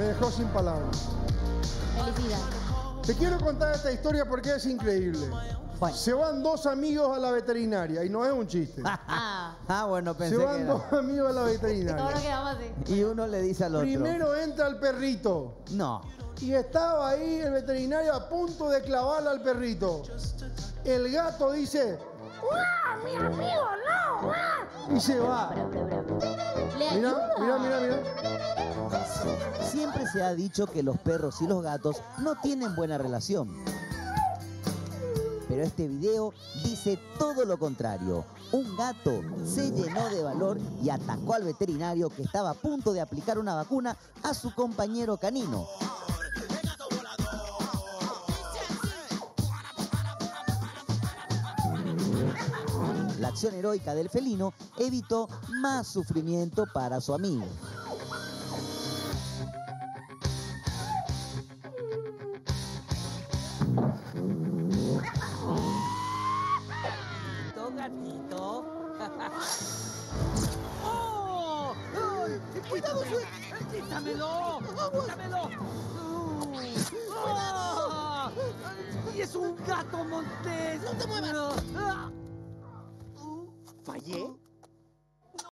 Me dejó sin palabras. Felicidades. Te quiero contar esta historia porque es increíble. Bueno. Se van dos amigos a la veterinaria y no es un chiste. Bueno, pensé Se que van era. dos amigos a la Todo lo veterinaria. que vamos así. Y uno le dice al otro. Primero entra el perrito. No. Y estaba ahí el veterinario a punto de clavarle al perrito. El gato dice, ¡guau, mi amigo, no! ¡Guau! Y se va. ¿Le Mira, ayuda? mira. Siempre se ha dicho que los perros y los gatos no tienen buena relación. Pero este video dice todo lo contrario. Un gato se llenó de valor y atacó al veterinario que estaba a punto de aplicar una vacuna a su compañero canino. La acción heroica del felino evitó más sufrimiento para su amigo. Gatito. ¡Oh! ¡Ay! ¡Cuidado, ¡quítamelo! ¡Quítamelo! ¡Oh! ¡Y es un gato montés! ¡No te muevas! ¿Fallé?